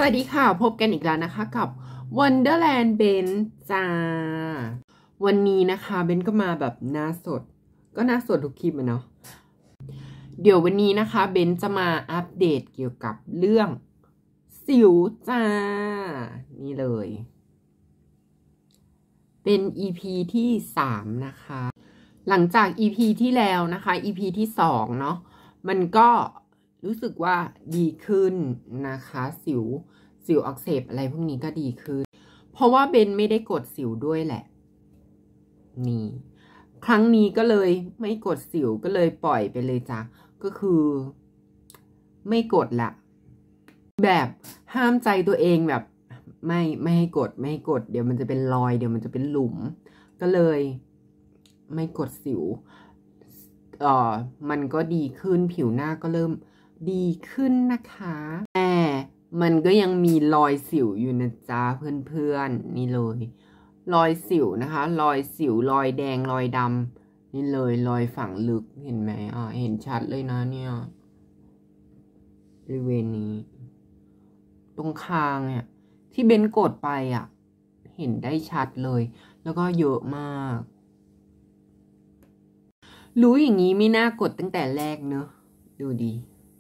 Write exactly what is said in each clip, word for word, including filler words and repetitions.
วัสดีค่ะพบกันอีกแล้วนะคะกับ Wonderland เบนจ้าวันนี้นะคะเบนก็มาแบบหน้าสดก็หน้าสดทุกคลิปเนาะเดี๋ยววันนี้นะคะเบนจะมาอัปเดตเกี่ยวกับเรื่องสิวจ้านี่เลยเป็น อี พี ที่สามนะคะหลังจาก อี พี ที่แล้วนะคะ อี พี ที่สองเนาะมันก็รู้สึกว่าดีขึ้นนะคะสิวสิวอักเสบอะไรพวกนี้ก็ดีขึ้นเพราะว่าเบนไม่ได้กดสิวด้วยแหละนี่ครั้งนี้ก็เลยไม่กดสิวก็เลยปล่อยไปเลยจ้ะก็คือไม่กดละแบบห้ามใจตัวเองแบบไม่ไม่ให้กดไม่ให้กดเดี๋ยวมันจะเป็นรอยเดี๋ยวมันจะเป็นหลุมก็เลยไม่กดสิวเอ่อมันก็ดีขึ้นผิวหน้าก็เริ่มดีขึ้นนะคะแต่มันก็ยังมีรอยสิวอยู่นะจ๊ะเพื่อนๆนี่เลยรอยสิวนะคะรอยสิวรอยแดงรอยดำนี่เลยรอยฝังลึกเห็นไหมอ่ะเห็นชัดเลยนะเนี่ยบริเวณนี้ตรงคางเนี่ยที่เบนกดไปอ่ะเห็นได้ชัดเลยแล้วก็เยอะมากรู้อย่างนี้ไม่น่ากดตั้งแต่แรกเนอะดูดี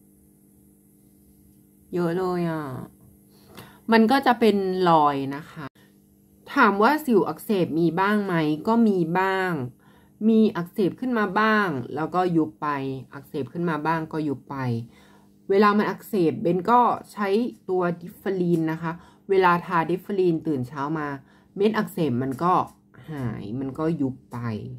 เยอะเลยอ่ะมันก็จะเป็นรอยนะคะถามว่าสิวอักเสบมีบ้างไหมก็มีบ้างมีอักเสบขึ้นมาบ้างแล้วก็ยุบไปอักเสบขึ้นมาบ้างก็ยุบไปเวลามันอักเสบเบนก็ใช้ตัวดิฟฟารีนนะคะเวลาทาดิฟฟารีนตื่นเช้ามาเม็ดอักเสบมันก็หายมันก็ยุบไป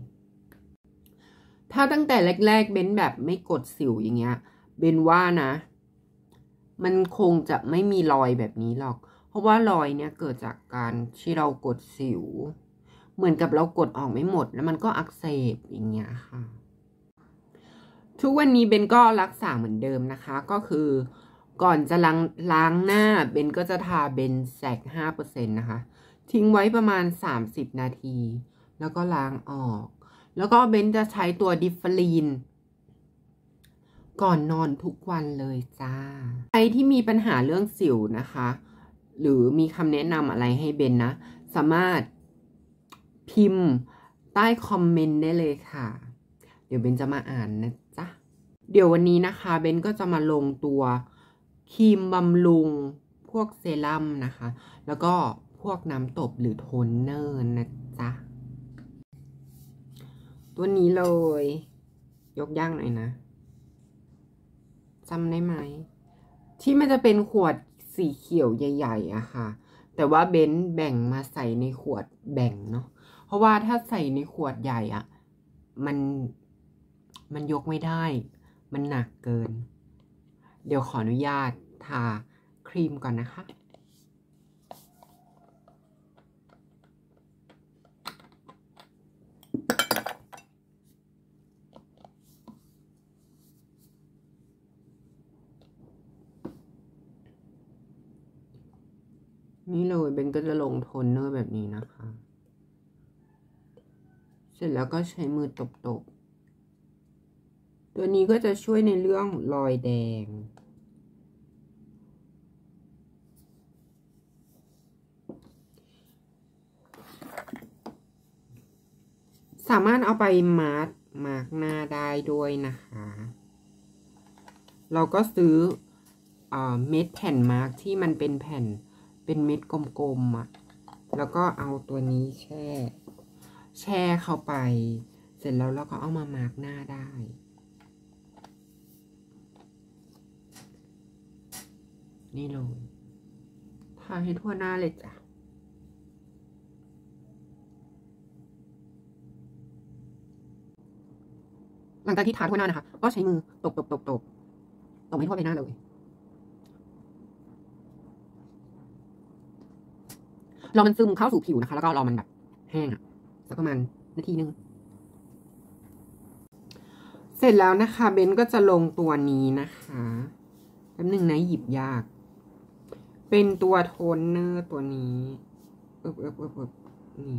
ถ้าตั้งแต่แรกๆเบนแบบไม่กดสิวอย่างเงี้ยเบนว่านะมันคงจะไม่มีรอยแบบนี้หรอกเพราะว่ารอยเนี่ยเกิดจากการที่เรากดสิวเหมือนกับเรากดออกไม่หมดแล้วมันก็อักเสบอย่างเงี้ยค่ะทุกวันนี้เบนก็รักษาเหมือนเดิมนะคะก็คือก่อนจะล้างล้างหน้าเบนก็จะทาเบนแซก ห้าเปอร์เซ็นต์ นะคะทิ้งไว้ประมาณสามสิบนาทีแล้วก็ล้างออกแล้วก็เบนจะใช้ตัวดิฟฟารีนก่อนนอนทุกวันเลยจ้าใครที่มีปัญหาเรื่องสิวนะคะหรือมีคำแนะนำอะไรให้เบนนะสามารถพิมพ์ใต้คอมเมนต์ได้เลยค่ะเดี๋ยวเบนจะมาอ่านนะจ๊ะเดี๋ยววันนี้นะคะเบนก็จะมาลงตัวครีมบำรุงพวกเซรั่มนะคะแล้วก็พวกน้ำตบหรือโทนเนอร์นะจ๊ะตัวนี้เลยยกย่างหน่อยนะจำได้ไหมที่มันจะเป็นขวดสีเขียวใหญ่ๆอะค่ะแต่ว่าเบนแบ่งมาใส่ในขวดแบ่งเนาะเพราะว่าถ้าใส่ในขวดใหญ่อะมันมันยกไม่ได้มันหนักเกินเดี๋ยวขออนุญาตทาครีมก่อนนะคะนี่เลยเบนก็จะลงโทนเนอร์แบบนี้นะคะเสร็จแล้วก็ใช้มือตบๆตัวนี้ก็จะช่วยในเรื่องรอยแดงสามารถเอาไปมาร์กมาร์กหน้าได้ด้วยนะคะเราก็ซื้อเอ่อเม็ดแผ่นมาร์กที่มันเป็นแผ่นเป็นเม็ดกลมๆอ่ะแล้วก็เอาตัวนี้แช่แช่เข้าไปเสร็จแล้วเราก็เอามามาร์กหน้าได้นี่เลยทาให้ทั่วหน้าเลยจ้ะหลังจากที่ทาทั่วหน้านะคะก็ใช้มือตบตบตบตบตบให้ทั่วใบหน้าเลยรอมันซึมเข้าสู่ผิวนะคะแล้วก็รอมันแบบแห้งอ่ะสักประมาณนาทีนึงเสร็จแล้วนะคะเบนก็จะลงตัวนี้นะคะแป๊บนึงนะหยิบยากเป็นตัวโทนเนอร์ตัวนี้เอบเอบเอบเอบนี่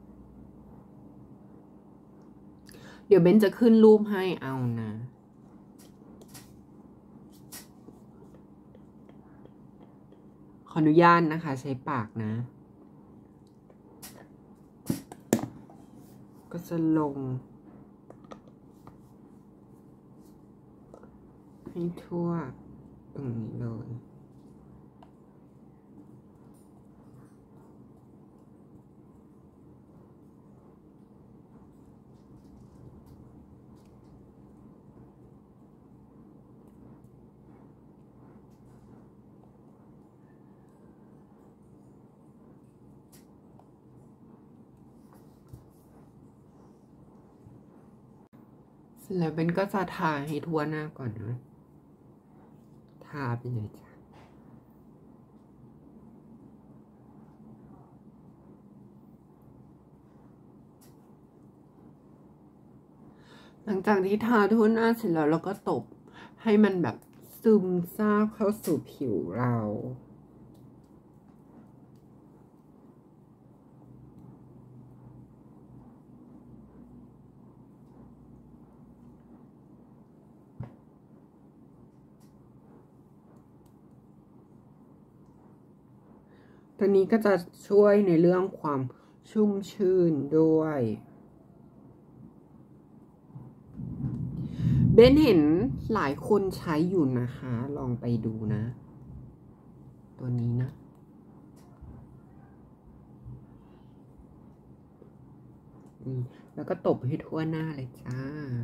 เดี๋ยวเบนจะขึ้นรูปให้เอานะออนุญาตนะคะใช้ปากนะ ก็จะลงให้ทั่วตรงนี้เลยเสร็จแล้วเบนก็จะทาให้ทั่วหน้าก่อนนะทาไปเลยจ้ะหลังจากที่ทาทั่วหน้าเสร็จแล้วเราก็ตบให้มันแบบซึมซาบเข้าสู่ผิวเราตัวนี้ก็จะช่วยในเรื่องความชุ่มชื่นด้วยเบนเห็นหลายคนใช้อยู่นะคะลองไปดูนะ ตัวนี้นะแล้วก็ตบให้ทั่วหน้าเลยจ้า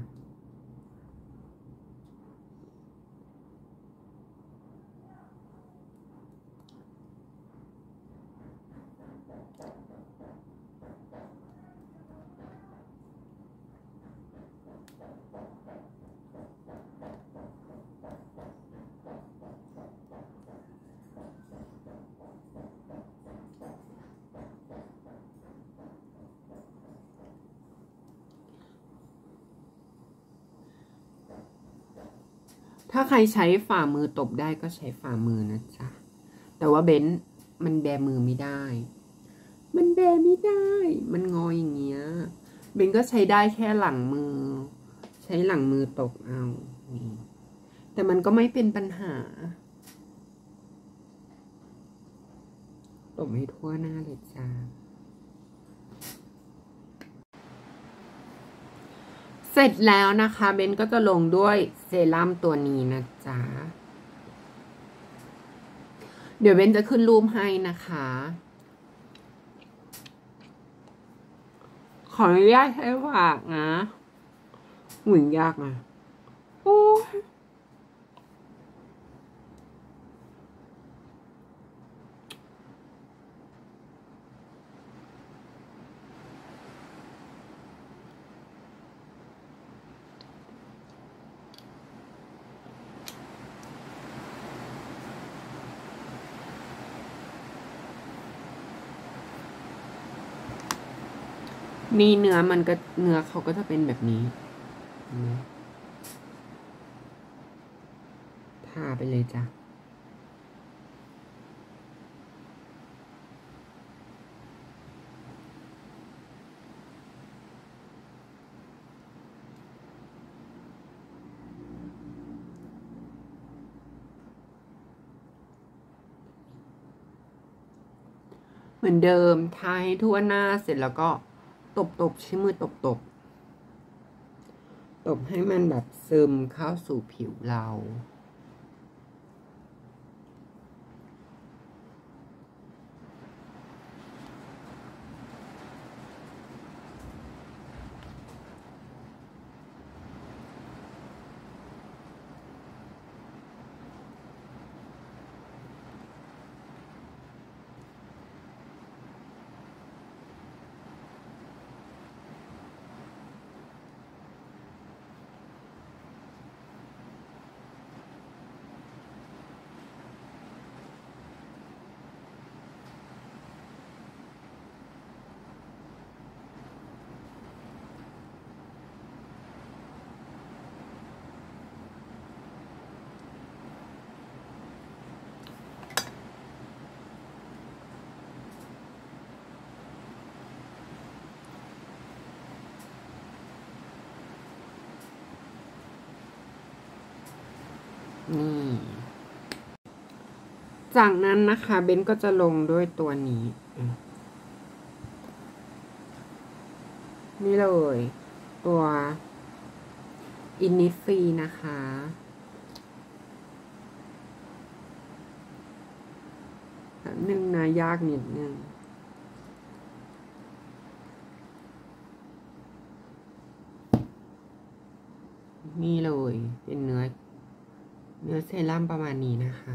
ถ้าใครใช้ฝ่ามือตบได้ก็ใช้ฝ่ามือนะจ๊ะแต่ว่าเบนมันแบมือไม่ได้ มันแบไม่ได้ มันงออย่างเงี้ยเบนก็ใช้ได้แค่หลังมือ ใช้หลังมือตบเอานี่แต่มันก็ไม่เป็นปัญหาตบให้ทั่วหน้าเลยจ้าเสร็จแล้วนะคะเบนก็จะลงด้วยเซรั่มตัวนี้นะจ๊ะเดี๋ยวเบนจะขึ้นรูปให้นะคะขออนุญาตใช้ปากนะหุ่นยากนะโอ้นี่เนื้อมันก็เนื้อเขาก็จะเป็นแบบนี้ทาไปเลยจ้ะเหมือนเดิมทาให้ทั่วหน้าเสร็จแล้วก็ตบตบใช้มือตบตบตบให้มันแบบซึมเข้าสู่ผิวเรานี่จากนั้นนะคะเบนก็จะลงด้วยตัวนี้นี่เลยตัวอินนิฟีนะคะแบบนึงนะยากนิดนึงนี่เลยเป็นเนื้อเนื้อเซรั่มประมาณนี้นะคะ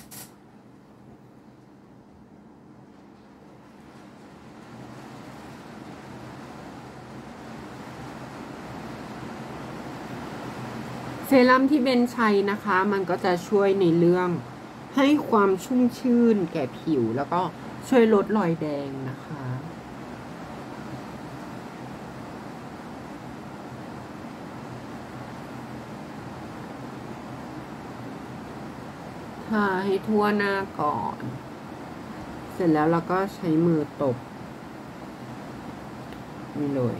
เซรั่มที่เบนใช้นะคะมันก็จะช่วยในเรื่องให้ความชุ่มชื่นแก่ผิวแล้วก็ช่วยลดรอยแดงนะคะทาให้ทั่วหน้าก่อนเสร็จแล้วเราก็ใช้มือตบนี่เลย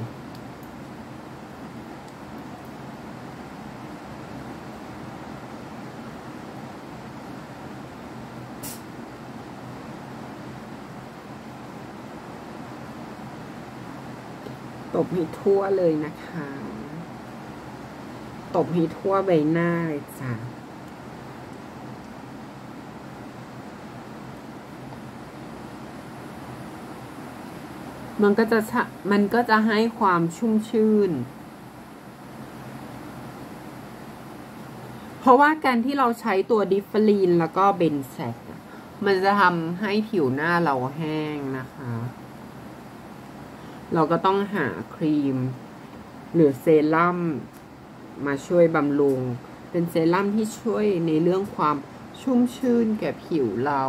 ตบให้ทั่วเลยนะคะตบให้ทั่วใบหน้าเลยจ้ะมันก็จะมันก็จะให้ความชุ่มชื่นเพราะว่าการที่เราใช้ตัวดิฟเฟอรีนแล้วก็เบนแซกมันจะทำให้ผิวหน้าเราแห้งนะคะเราก็ต้องหาครีมหรือเซรั่มมาช่วยบำรุงเป็นเซรั่มที่ช่วยในเรื่องความชุ่มชื่นแก่ผิวเรา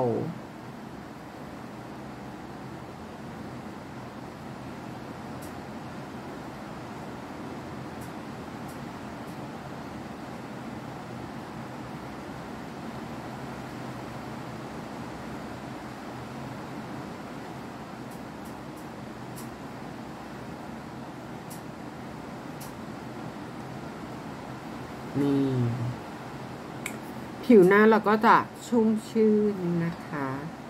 นี่ผิวหน้าเราก็จะชุ่มชื่นนะคะ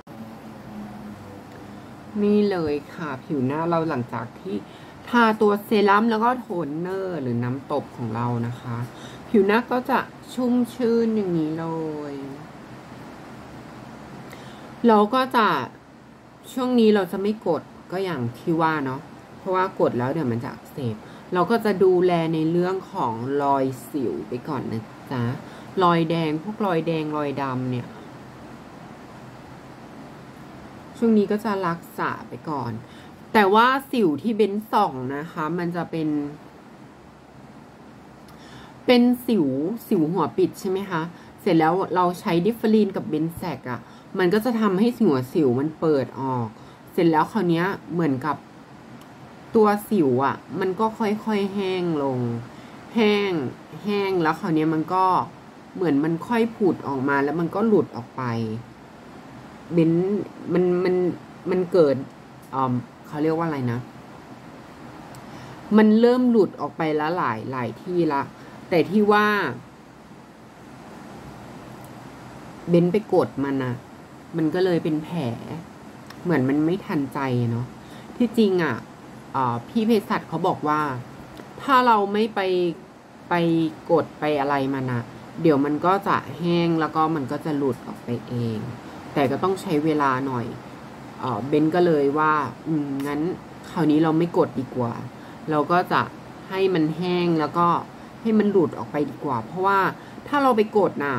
นี่เลยค่ะผิวหน้าเราหลังจากที่ทาตัวเซรั่มแล้วก็โทนเนอร์หรือน้ำตบของเรานะคะผิวหน้าก็จะชุ่มชื่นอย่างนี้เลยเราก็จะช่วงนี้เราจะไม่กดก็อย่างที่ว่าเนาะเพราะว่ากดแล้วเดี๋ยวมันจะอักเสบเราก็จะดูแลในเรื่องของรอยสิวไปก่อนนะจ๊ะรอยแดงพวกรอยแดงรอยดำเนี่ยช่วงนี้ก็จะรักษาไปก่อนแต่ว่าสิวที่เบ้นส่องนะคะมันจะเป็นเป็นสิวสิวหัวปิดใช่ไหมคะเสร็จแล้วเราใช้ดิฟเฟอรีนกับเบนแซกอ่ะมันก็จะทำให้หัวสิวมันเปิดออกเสร็จแล้วคราวนี้เหมือนกับตัวสิวอ่ะมันก็ค่อยๆแห้งลงแห้งแห้งแล้วคราวนี้มันก็เหมือนมันค่อยผุดออกมาแล้วมันก็หลุดออกไปเบนมันมันมันเกิดอ่าเขาเรียกว่าอะไรนะมันเริ่มหลุดออกไปแล้วหลายหลายที่ละแต่ที่ว่าเบนไปกดมันอะมันก็เลยเป็นแผลเหมือนมันไม่ทันใจเนาะที่จริงอะพี่เภสัชเขาบอกว่าถ้าเราไม่ไปไปกดไปอะไรมันอะเดี๋ยวมันก็จะแห้งแล้วก็มันก็จะหลุดออกไปเองแต่ก็ต้องใช้เวลาหน่อยเอ่อเบนก็เลยว่าอืมงั้นคราวนี้เราไม่กดดีกว่าเราก็จะให้มันแห้งแล้วก็ให้มันหลุดออกไปดีกว่าเพราะว่าถ้าเราไปกดน่ะ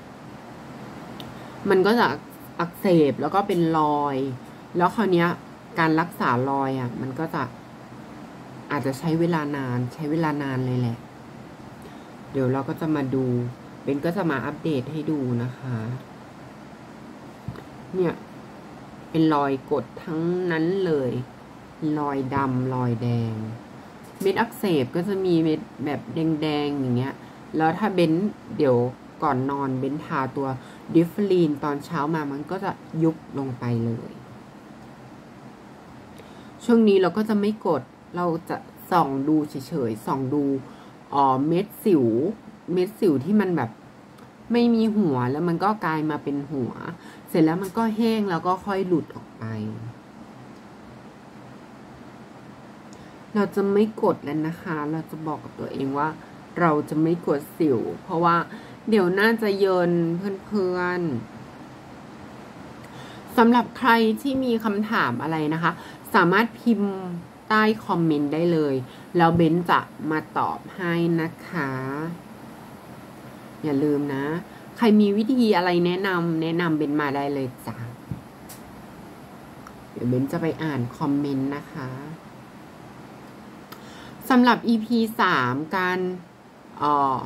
มันก็จะอักเสบแล้วก็เป็นรอยแล้วคราวนี้การรักษารอยอ่ะมันก็จะอาจจะใช้เวลานานใช้เวลานานเลยแหละเดี๋ยวเราก็จะมาดูเบนก็จะมาอัปเดตให้ดูนะคะเนี่ยเป็นรอยกดทั้งนั้นเลยรอยดำรอยแดงเม็ดอักเสบก็จะมีเม็ดแบบแดงๆอย่างเงี้ยแล้วถ้าเบนเดี๋ยวก่อนนอนเบนทาตัวดิฟเฟอรีนตอนเช้ามามันก็จะยุบลงไปเลยช่วงนี้เราก็จะไม่กดเราจะส่องดูเฉยๆส่องดูอ๋อเม็ดสิวเม็ดสิวที่มันแบบไม่มีหัวแล้วมันก็กลายมาเป็นหัวเสร็จแล้วมันก็แห้งแล้วก็ค่อยหลุดออกไปเราจะไม่กดแล้วนะคะเราจะบอกกับตัวเองว่าเราจะไม่กดสิวเพราะว่าเดี๋ยวน่าจะเยินเพื่อนๆสำหรับใครที่มีคำถามอะไรนะคะสามารถพิมพ์ใต้คอมเมนต์ได้เลยแล้วเบนจะมาตอบให้นะคะอย่าลืมนะใครมีวิธีอะไรแนะนำแนะนำเบนมาได้เลยจ้ะเดี๋ยวเบนจะไปอ่านคอมเมนต์นะคะสำหรับ อี พี สามการเอ่อ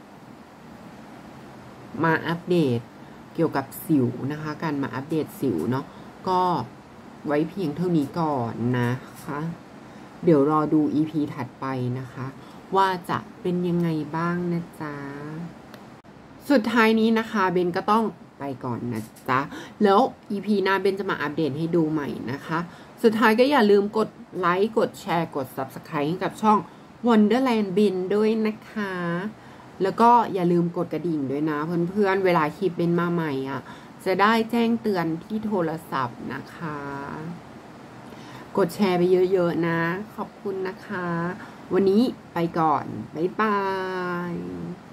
มาอัปเดตเกี่ยวกับสิวนะคะการมาอัปเดตสิวเนาะก็ไว้เพียงเท่านี้ก่อนนะคะเดี๋ยวรอดู อี พี ถัดไปนะคะว่าจะเป็นยังไงบ้างนะจ๊ะสุดท้ายนี้นะคะเบนก็ต้องไปก่อนนะจ๊ะแล้ว อี พี หน้าเบนจะมาอัปเดตให้ดูใหม่นะคะสุดท้ายก็อย่าลืมกดไลค์กดแชร์กด ซับสไครบ์ ให้กับช่อง Wonderland Bin ด้วยนะคะแล้วก็อย่าลืมกดกระดิ่งด้วยนะเพื่อนๆเวลาคลิปเบนมาใหม่อ่ะจะได้แจ้งเตือนที่โทรศัพท์นะคะกดแชร์ไปเยอะๆนะขอบคุณนะคะวันนี้ไปก่อนบ๊ายบาย